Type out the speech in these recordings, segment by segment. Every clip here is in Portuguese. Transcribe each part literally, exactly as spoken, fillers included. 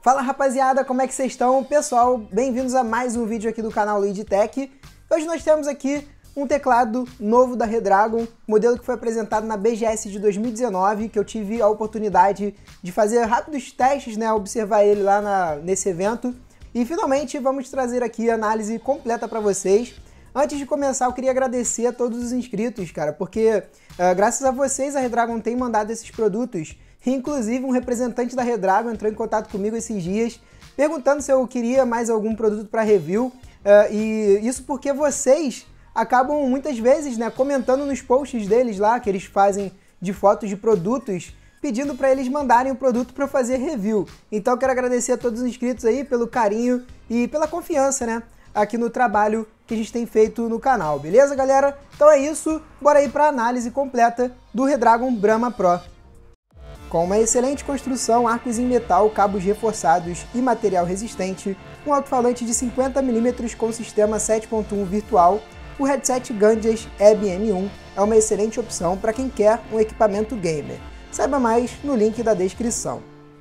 Fala rapaziada, como é que vocês estão? Pessoal, bem-vindos a mais um vídeo aqui do canal Lead Tech. Hoje nós temos aqui um teclado novo da Redragon, modelo que foi apresentado na B G S de dois mil e dezenove, que eu tive a oportunidade de fazer rápidos testes, né, observar ele lá na, nesse evento. E finalmente vamos trazer aqui a análise completa para vocês. Antes de começar, eu queria agradecer a todos os inscritos, cara, porque uh, graças a vocês a Redragon tem mandado esses produtos. Inclusive, um representante da Redragon entrou em contato comigo esses dias, perguntando se eu queria mais algum produto para review. Uh, e isso porque vocês acabam muitas vezes, né, comentando nos posts deles lá, que eles fazem de fotos de produtos, pedindo para eles mandarem o produto para fazer review. Então, eu quero agradecer a todos os inscritos aí pelo carinho e pela confiança, né, aqui no trabalho que a gente tem feito no canal, beleza, galera? Então é isso, bora aí para a análise completa do Redragon Brahma Pro. Com uma excelente construção, arcos em metal, cabos reforçados e material resistente, um alto-falante de cinquenta milímetros com sistema sete ponto um virtual, o headset Gandias E B M um é uma excelente opção para quem quer um equipamento gamer. Saiba mais no link da descrição.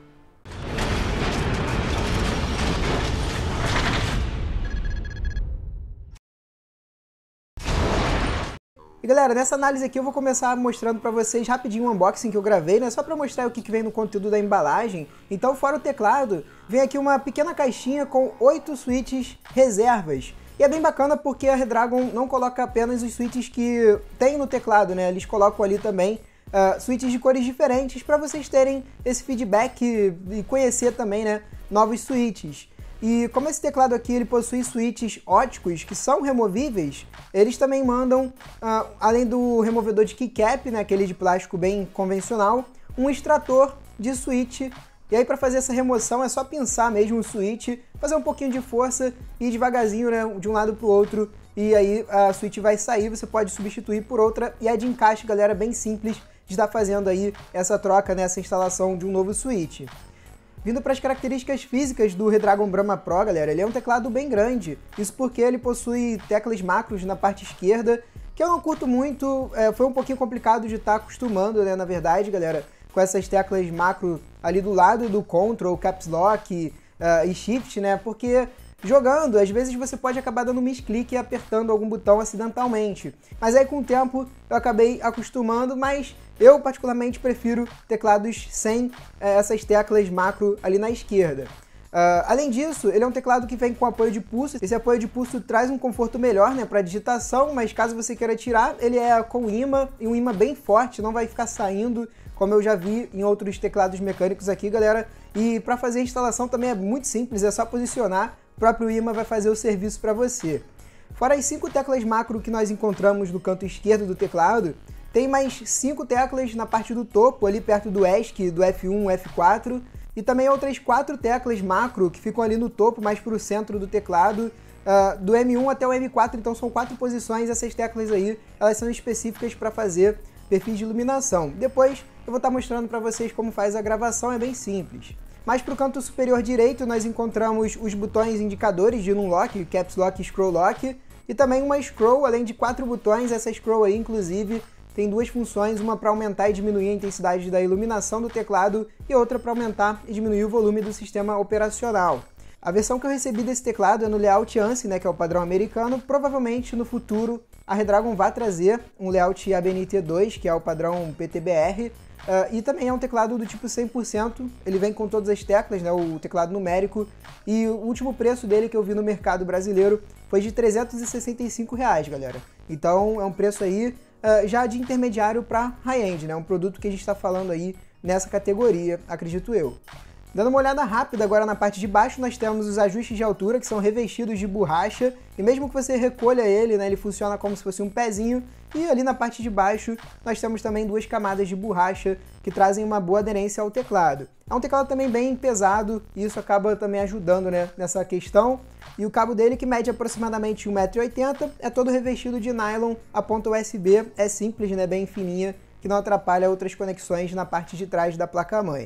E galera, nessa análise aqui eu vou começar mostrando para vocês rapidinho um unboxing que eu gravei, né? Só para mostrar o que vem no conteúdo da embalagem. Então, fora o teclado, vem aqui uma pequena caixinha com oito switches reservas. E é bem bacana porque a Redragon não coloca apenas os switches que tem no teclado, né? Eles colocam ali também uh, switches de cores diferentes para vocês terem esse feedback e conhecer também, né, novos switches. E como esse teclado aqui ele possui switches óticos que são removíveis, eles também mandam, uh, além do removedor de keycap, né, aquele de plástico bem convencional, um extrator de switch. E aí para fazer essa remoção é só pinçar mesmo o switch, fazer um pouquinho de força e ir devagarzinho, né, de um lado para o outro. E aí a switch vai sair, você pode substituir por outra. E é de encaixe, galera, bem simples de estar fazendo aí essa troca, né, essa instalação de um novo switch. Vindo para as características físicas do Redragon Brahma Pro, galera, ele é um teclado bem grande. Isso porque ele possui teclas macros na parte esquerda, que eu não curto muito, é, foi um pouquinho complicado de estar acostumando, né, na verdade, galera, com essas teclas macro ali do lado do Control, Caps Lock uh, e Shift, né, porque jogando, às vezes você pode acabar dando um misclick e apertando algum botão acidentalmente. Mas aí com o tempo eu acabei acostumando, mas eu particularmente prefiro teclados sem é, essas teclas macro ali na esquerda. Uh, além disso, ele é um teclado que vem com apoio de pulso. Esse apoio de pulso traz um conforto melhor, né, para digitação, mas caso você queira tirar, ele é com imã, e um imã bem forte, não vai ficar saindo, como eu já vi em outros teclados mecânicos aqui, galera. E para fazer a instalação também é muito simples, é só posicionar, o próprio imã vai fazer o serviço para você. Fora as cinco teclas macro que nós encontramos no canto esquerdo do teclado, tem mais cinco teclas na parte do topo, ali perto do ESC, do F um, F quatro, e também outras quatro teclas macro que ficam ali no topo, mais para o centro do teclado, uh, do M um até o M quatro, então são quatro posições. Essas teclas aí, elas são específicas para fazer perfis de iluminação. Depois eu vou estar mostrando para vocês como faz a gravação, é bem simples. Mais para o canto superior direito nós encontramos os botões indicadores de Numlock, Caps Lock e Scroll Lock, e também uma Scroll, além de quatro botões. Essa Scroll aí, inclusive, tem duas funções, uma para aumentar e diminuir a intensidade da iluminação do teclado e outra para aumentar e diminuir o volume do sistema operacional. A versão que eu recebi desse teclado é no layout ANSI, né, que é o padrão americano. Provavelmente no futuro a Redragon vai trazer um layout A B N T dois, que é o padrão P T B R, uh, e também é um teclado do tipo cem por cento, ele vem com todas as teclas, né, o teclado numérico, e o último preço dele que eu vi no mercado brasileiro foi de trezentos e sessenta e cinco reais, galera. Então é um preço aí Uh, já de intermediário para high-end, né? Um produto que a gente está falando aí nessa categoria, acredito eu. Dando uma olhada rápida agora na parte de baixo, nós temos os ajustes de altura, que são revestidos de borracha, e mesmo que você recolha ele, né, ele funciona como se fosse um pezinho, e ali na parte de baixo nós temos também duas camadas de borracha que trazem uma boa aderência ao teclado. É um teclado também bem pesado, e isso acaba também ajudando, né, nessa questão. E o cabo dele, que mede aproximadamente um metro e oitenta, é todo revestido de nylon. A ponta U S B é simples, né, bem fininha, que não atrapalha outras conexões na parte de trás da placa-mãe.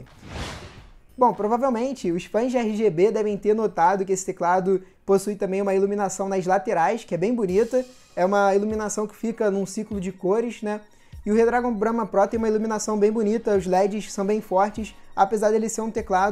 Bom, provavelmente os fãs de R G B devem ter notado que esse teclado possui também uma iluminação nas laterais, que é bem bonita. É uma iluminação que fica num ciclo de cores, né? E o Redragon Brahma Pro tem uma iluminação bem bonita, os L E Ds são bem fortes, apesar dele ser um teclado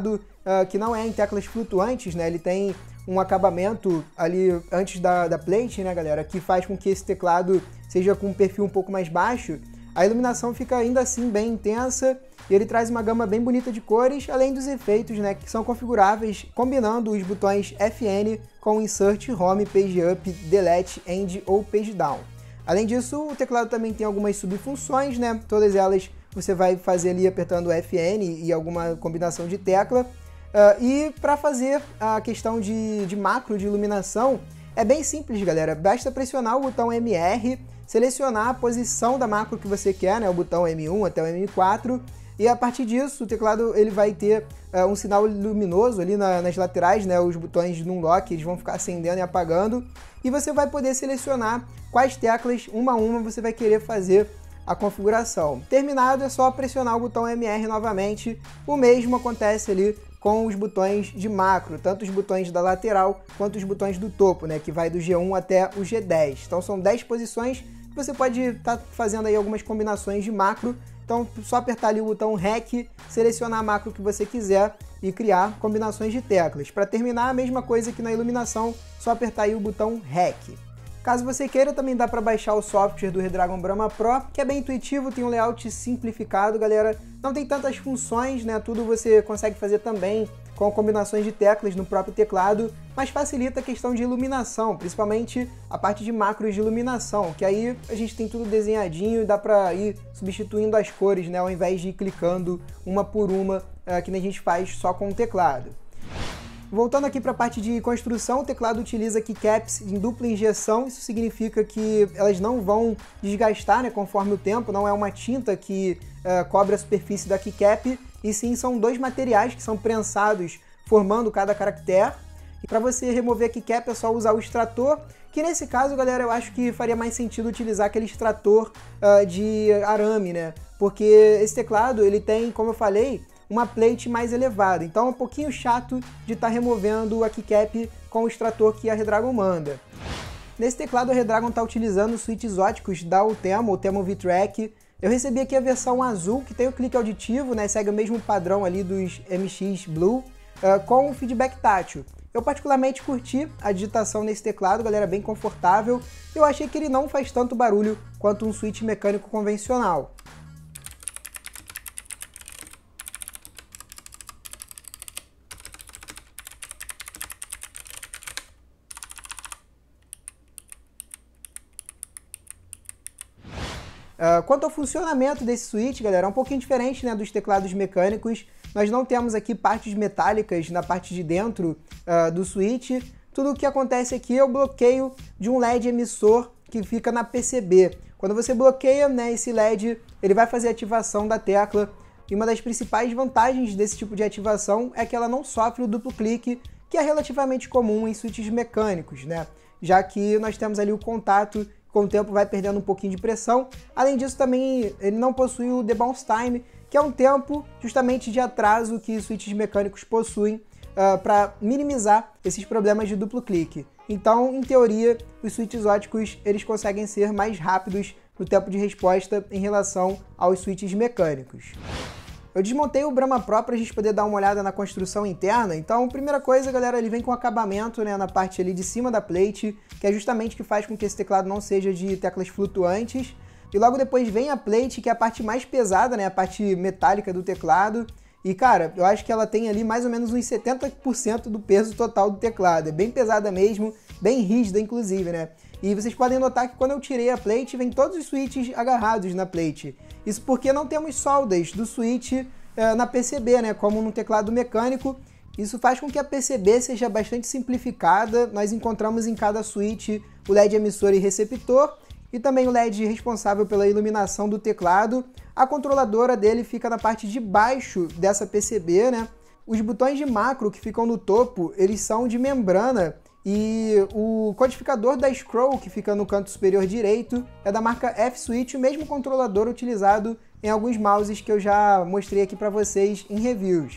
uh, que não é em teclas flutuantes, né? Ele tem um acabamento ali antes da, da plate, né, galera, que faz com que esse teclado seja com um perfil um pouco mais baixo. A iluminação fica ainda assim bem intensa e ele traz uma gama bem bonita de cores, além dos efeitos, né, que são configuráveis combinando os botões F N com Insert, Home, Page Up, Delete, End ou Page Down. Além disso, o teclado também tem algumas subfunções, né, todas elas você vai fazer ali apertando F N e alguma combinação de tecla. Uh, e para fazer a questão de, de macro de iluminação, é bem simples, galera. Basta pressionar o botão M R, selecionar a posição da macro que você quer, né, o botão M um até o M quatro, e a partir disso o teclado ele vai ter uh, um sinal luminoso ali na, nas laterais, né, os botões de unlock eles vão ficar acendendo e apagando, e você vai poder selecionar quais teclas, uma a uma, você vai querer fazer a configuração. Terminado, é só pressionar o botão M R novamente. O mesmo acontece ali com os botões de macro, tanto os botões da lateral quanto os botões do topo, né, que vai do G um até o G dez. Então são dez posições, você pode estar tá fazendo aí algumas combinações de macro, então só apertar ali o botão REC, selecionar a macro que você quiser e criar combinações de teclas. Para terminar, a mesma coisa que na iluminação, só apertar aí o botão REC. Caso você queira, também dá para baixar o software do Redragon Brahma Pro, que é bem intuitivo, tem um layout simplificado, galera. Não tem tantas funções, né? Tudo você consegue fazer também com combinações de teclas no próprio teclado, mas facilita a questão de iluminação, principalmente a parte de macros de iluminação, que aí a gente tem tudo desenhadinho e dá para ir substituindo as cores, né? Ao invés de ir clicando uma por uma, é, que nem a gente faz só com o teclado. Voltando aqui para a parte de construção, o teclado utiliza keycaps em dupla injeção, isso significa que elas não vão desgastar, né, conforme o tempo, não é uma tinta que uh, cobre a superfície da keycap, e sim são dois materiais que são prensados formando cada caractere. E para você remover a keycap é só usar o extrator, que nesse caso, galera, eu acho que faria mais sentido utilizar aquele extrator uh, de arame, né, porque esse teclado ele tem, como eu falei, uma plate mais elevada, então é um pouquinho chato de estar tá removendo a keycap com o extrator que a Redragon manda. Nesse teclado a Redragon está utilizando os switches exóticos da Ultemo, Ultemo V-Track. Eu recebi aqui a versão azul, que tem o clique auditivo, né, segue o mesmo padrão ali dos M X Blue, uh, com o feedback tátil. Eu particularmente curti a digitação nesse teclado, galera, bem confortável. Eu achei que ele não faz tanto barulho quanto um switch mecânico convencional. Uh, quanto ao funcionamento desse switch, galera, é um pouquinho diferente, né, dos teclados mecânicos. Nós não temos aqui partes metálicas na parte de dentro uh, do switch. Tudo o que acontece aqui é o bloqueio de um L E D emissor que fica na P C B. Quando você bloqueia, né, esse L E D, ele vai fazer a ativação da tecla. E uma das principais vantagens desse tipo de ativação é que ela não sofre o duplo clique, que é relativamente comum em switches mecânicos, né? Já que nós temos ali o contato, com o tempo vai perdendo um pouquinho de pressão. Além disso, também ele não possui o debounce time, que é um tempo justamente de atraso que switches mecânicos possuem uh, para minimizar esses problemas de duplo clique. Então, em teoria, os switches exóticos eles conseguem ser mais rápidos no tempo de resposta em relação aos switches mecânicos. Eu desmontei o Brahma Pro para a gente poder dar uma olhada na construção interna. Então, primeira coisa, galera, ele vem com acabamento, né, na parte ali de cima da plate, que é justamente o que faz com que esse teclado não seja de teclas flutuantes. E logo depois vem a plate, que é a parte mais pesada, né, a parte metálica do teclado. E, cara, eu acho que ela tem ali mais ou menos uns setenta por cento do peso total do teclado. É bem pesada mesmo, bem rígida, inclusive, né? E vocês podem notar que quando eu tirei a plate, vem todos os switches agarrados na plate. Isso porque não temos soldas do switch uh, na P C B, né? Como no teclado mecânico. Isso faz com que a P C B seja bastante simplificada. Nós encontramos em cada switch o L E D emissor e receptor, e também o L E D responsável pela iluminação do teclado. A controladora dele fica na parte de baixo dessa P C B, né? Os botões de macro que ficam no topo, eles são de membrana, e o codificador da scroll, que fica no canto superior direito, é da marca F-Switch, o mesmo controlador utilizado em alguns mouses que eu já mostrei aqui para vocês em reviews.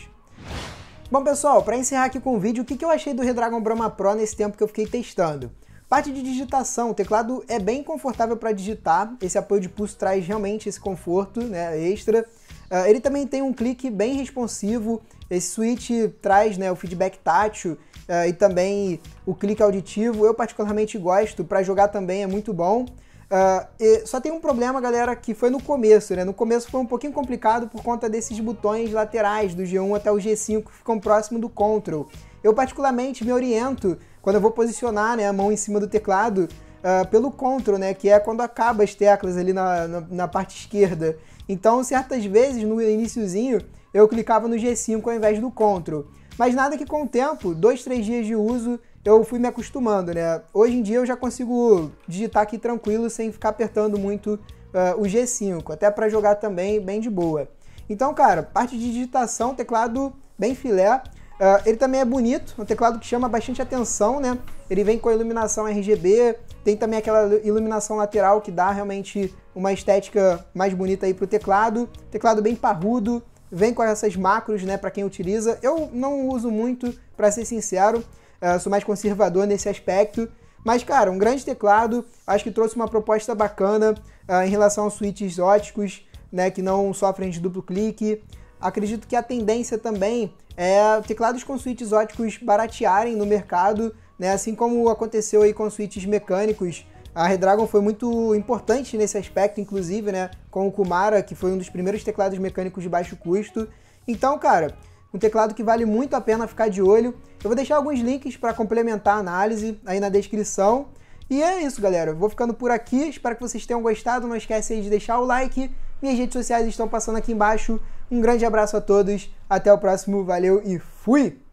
Bom, pessoal, para encerrar aqui com o vídeo, o que eu achei do Redragon Brahma Pro nesse tempo que eu fiquei testando? Parte de digitação, o teclado é bem confortável para digitar, esse apoio de pulso traz realmente esse conforto, né, extra. Uh, ele também tem um clique bem responsivo, Esse switch traz, né, o feedback tátil uh, e também o clique auditivo. Eu particularmente gosto, para jogar também é muito bom. Uh, e só tem um problema, galera, que foi no começo, né? No começo foi um pouquinho complicado por conta desses botões laterais do G um até o G cinco que ficam próximo do Control. Eu particularmente me oriento quando eu vou posicionar, né, a mão em cima do teclado uh, pelo Control, né, que é quando acaba as teclas ali na, na, na parte esquerda. Então, certas vezes, no iniciozinho, eu clicava no G cinco ao invés do Control. Mas nada que com o tempo, dois, três dias de uso, eu fui me acostumando, né? Hoje em dia eu já consigo digitar aqui tranquilo, sem ficar apertando muito uh, o G cinco, até para jogar também bem de boa. Então, cara, parte de digitação, teclado bem filé. Uh, ele também é bonito, um teclado que chama bastante atenção, né? Ele vem com a iluminação R G B, tem também aquela iluminação lateral que dá realmente uma estética mais bonita aí pro teclado. Teclado bem parrudo, vem com essas macros, né, para quem utiliza. Eu não uso muito, para ser sincero, uh, sou mais conservador nesse aspecto. Mas, cara, um grande teclado, acho que trouxe uma proposta bacana uh, em relação aos switches óticos, né, que não sofrem de duplo clique. Acredito que a tendência também é teclados com switches óticos baratearem no mercado, né? Assim como aconteceu aí com switches mecânicos. A Redragon foi muito importante nesse aspecto, inclusive, né, com o Kumara, que foi um dos primeiros teclados mecânicos de baixo custo. Então, cara, um teclado que vale muito a pena ficar de olho. Eu vou deixar alguns links para complementar a análise aí na descrição. E é isso, galera. Eu vou ficando por aqui. Espero que vocês tenham gostado. Não esquece aí de deixar o like. Minhas redes sociais estão passando aqui embaixo. Um grande abraço a todos. Até o próximo. Valeu e fui!